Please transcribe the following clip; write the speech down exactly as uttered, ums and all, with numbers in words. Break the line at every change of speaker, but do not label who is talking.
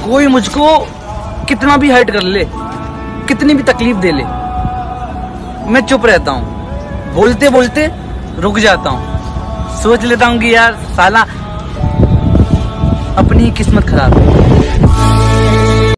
कोई मुझको कितना भी हाइट कर ले, कितनी भी तकलीफ दे ले, मैं चुप रहता हूँ। बोलते बोलते रुक जाता हूँ, सोच लेता हूँ कि यार साला अपनी किस्मत खराब है।